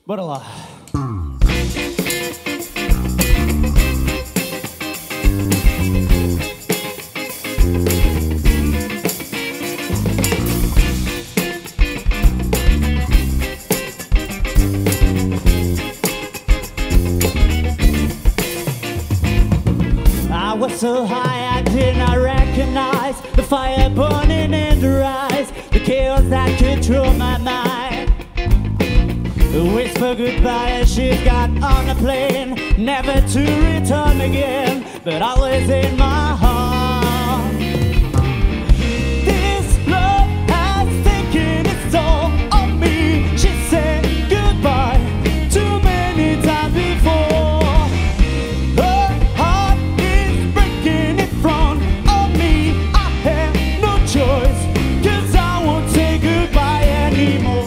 Bora lá. I was so high I did not recognize the fire burning in her eyes, the chaos that controlled my mind. Whisper goodbye as she got on a plane, never to return again, but always in my heart. This love has taken its toll on me. She said goodbye too many times before. Her heart is breaking in front of me. I have no choice, 'cause I won't say goodbye anymore.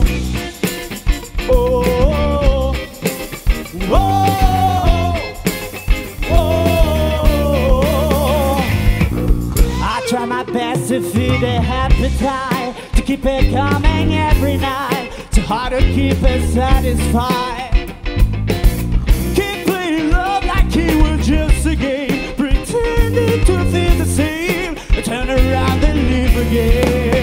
Oh, oh, oh. I try my best to feed the appetite, to keep it coming every night. Too hard to keep it satisfied. Keep playing love like it was just a game, pretending to feel the same. Turn around and leave again.